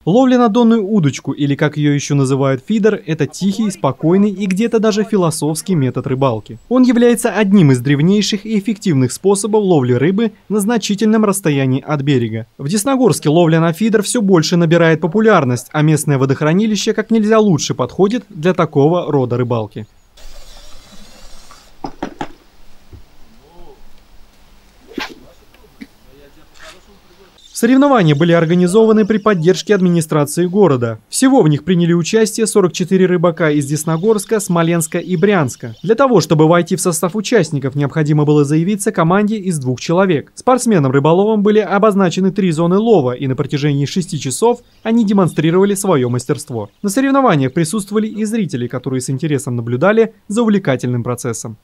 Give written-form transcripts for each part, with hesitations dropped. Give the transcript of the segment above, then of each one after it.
Ловля на донную удочку, или как ее еще называют фидер, это тихий, спокойный и где-то даже философский метод рыбалки. Он является одним из древнейших и эффективных способов ловли рыбы на значительном расстоянии от берега. В Десногорске ловля на фидер все больше набирает популярность, а местное водохранилище как нельзя лучше подходит для такого рода рыбалки. Соревнования были организованы при поддержке администрации города. Всего в них приняли участие 44 рыбака из Десногорска, Смоленска и Брянска. Для того, чтобы войти в состав участников, необходимо было заявиться команде из 2 человек. Спортсменам-рыболовам были обозначены 3 зоны лова, и на протяжении 6 часов они демонстрировали свое мастерство. На соревнованиях присутствовали и зрители, которые с интересом наблюдали за увлекательным процессом.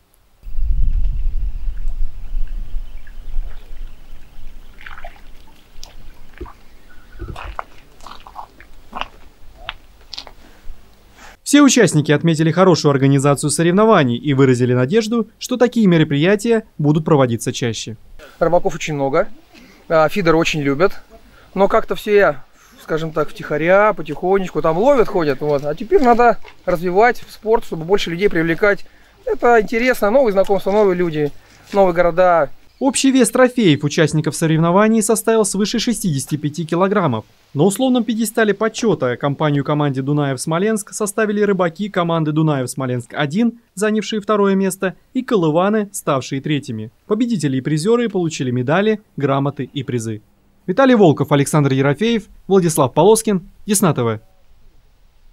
Все участники отметили хорошую организацию соревнований и выразили надежду, что такие мероприятия будут проводиться чаще. Рыбаков очень много, фидер очень любят, но как-то все, скажем так, втихаря, потихонечку там ловят, ходят. Вот. А теперь надо развивать спорт, чтобы больше людей привлекать. Это интересно, новые знакомства, новые люди, новые города. Общий вес трофеев участников соревнований составил свыше 65 килограммов. На условном пьедестале почета компанию команде Дунаев-Смоленск составили рыбаки команды Дунаев-Смоленск-1, занявшие 2 место, и колываны, ставшие 3-ми. Победители и призеры получили медали, грамоты и призы. Виталий Волков, Александр Ерофеев, Владислав Полоскин, Десна ТВ.